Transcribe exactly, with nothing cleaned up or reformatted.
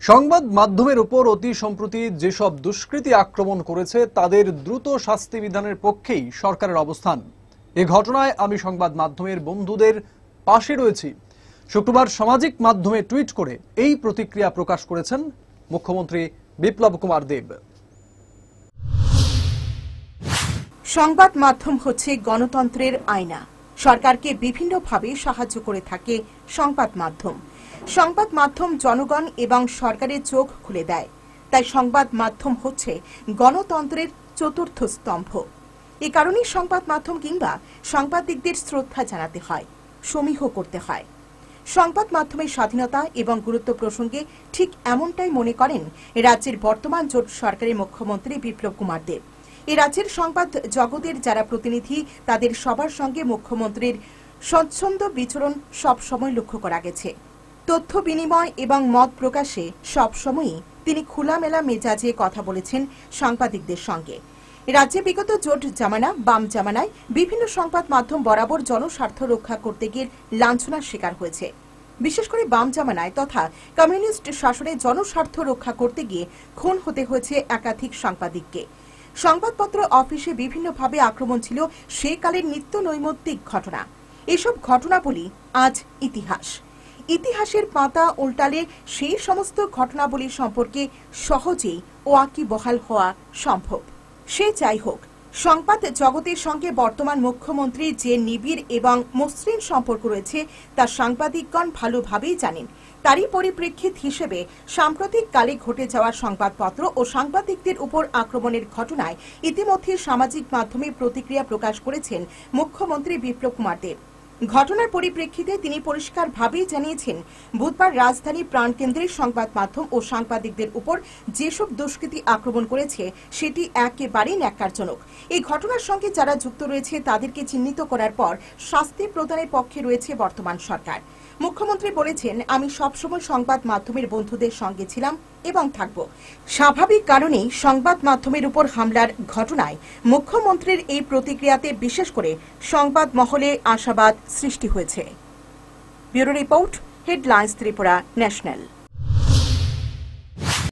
সংবাদ মাধ্যমের উপর অতি সম্প্রতি যেসব দুষ্কৃতী আক্রমণ করেছে তাদের দ্রুত শাস্তি বিধানের পক্ষেই সরকারের অবস্থান। এ ঘটনায় আমি সংবাদ মাধ্যমের বন্ধুদের পাশে রয়েছি। শুক্রবার সামাজিক মাধ্যমে টুইট করে এই প্রতিক্রিয়া প্রকাশ করেছেন মুখ্যমন্ত্রী বিপ্লব কুমার দেব। সংবাদ মাধ্যম হচ্ছে গণতন্ত্রের আয়না। সরকারকে বিভিন্নভাবে সাহায্য করে থাকে সংবাদ মাধ্যম। সংবাদ মাধ্যম জনগণ এবং সরকারের চোখ খুলে দেয়। তাই সংবাদ মাধ্যম হচ্ছে গণতন্ত্রের চতুর্থ স্তম্ভ। এ কারণেই সংবাদ মাধ্যম কিংবা সাংবাদিকদের শ্রদ্ধা জানাতে হয়, সমীহ করতে হয়। সংবাদ মাধ্যমের স্বাধীনতা এবং গুরুত্ব প্রসঙ্গে ঠিক এমনটাই মনে করেন রাজ্যের বর্তমান জোট সরকারের মুখ্যমন্ত্রী বিপ্লব কুমার দেব। এ রাজ্যের সংবাদ জগতের যারা প্রতিনিধি তাদের সবার সঙ্গে মুখ্যমন্ত্রীর স্বচ্ছন্দ বিচরণ সব সময় লক্ষ্য করা গেছে। তথ্য বিনিময় এবং মত প্রকাশে সবসময়ই তিনি খোলামেলা মেজাজে কথা বলেছেন সাংবাদিকদের সঙ্গে। রাজ্যে বিগত জোট জামানা বাম জামানায় বিভিন্ন সংবাদ মাধ্যম বরাবর জনস্বার্থ রক্ষা করতে গিয়ে লাঞ্ছনার শিকার হয়েছে। বিশেষ করে বাম জামানায় তথা কমিউনিস্ট শাসনে জনস্বার্থ রক্ষা করতে গিয়ে খুন হতে হয়েছে একাধিক সাংবাদিককে। সংবাদপত্র অফিসে বিভিন্নভাবে আক্রমণ ছিল সে কালের নিত্য নৈমিত্তিক ঘটনা। এসব ঘটনাবলী আজ ইতিহাস। ইতিহাসের পাতা উল্টালে সেই সমস্ত ঘটনাবলী সম্পর্কে সহজেই ওয়াকিবহাল হওয়া সম্ভব। সে যাই হোক, সংবাদ জগতের সঙ্গে বর্তমান মুখ্যমন্ত্রীর যে নিবিড় এবং মসৃণ সম্পর্ক রয়েছে তা সাংবাদিকগণ ভালোভাবেই জানেন। তারই পরিপ্রেক্ষিত হিসেবে সাম্প্রতিক কালে ঘটে যাওয়া সংবাদপত্র ও সাংবাদিকদের উপর আক্রমণের ঘটনায় ইতিমধ্যে সামাজিক মাধ্যমে প্রতিক্রিয়া প্রকাশ করেছেন মুখ্যমন্ত্রী বিপ্লব কুমার দেব। ঘটনার পরিপ্রেক্ষিতে তিনি পরিষ্কারভাবেই জানিয়েছেন, বুধবার রাজধানীর প্রাণকেন্দ্রের সংবাদ মাধ্যম ও সাংবাদিকদের উপর যেসব দুষ্কৃতী আক্রমণ করেছে সেটি একেবারেই ন্যাক্কারজনক। এই ঘটনার সঙ্গে যারা যুক্ত রয়েছে তাদেরকে চিহ্নিত করার পর শাস্তি প্রদানের পক্ষে রয়েছে বর্তমান সরকার। মুখ্যমন্ত্রী বলেছেন, আমি সবসময় সংবাদ মাধ্যমের বন্ধুদের সঙ্গে ছিলাম এবং থাকব। স্বাভাবিক কারণেই সংবাদ মাধ্যমের উপর হামলার ঘটনায় মুখ্যমন্ত্রীর এই প্রতিক্রিয়াতে বিশেষ করে সংবাদ মহলে আশাবাদ সৃষ্টি হয়েছে। Bureau report, headlines Tripura national.